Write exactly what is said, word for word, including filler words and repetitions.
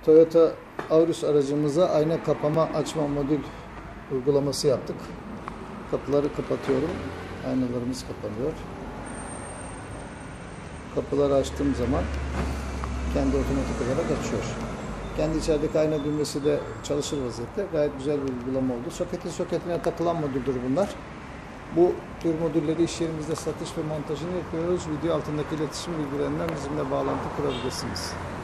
Toyota Auris aracımıza ayna kapama açma modül uygulaması yaptık. Kapıları kapatıyorum. Aynalarımız kapanıyor. Kapıları açtığım zaman kendi otomatik olarak açıyor. Kendi içerideki ayna düğmesi de çalışır vaziyette. Gayet güzel bir uygulama oldu. Soketin soketine takılan modüldür bunlar. Bu tür modülleri iş yerimizde satış ve montajını yapıyoruz. Video altındaki iletişim bilgilerinden bizimle bağlantı kurabilirsiniz.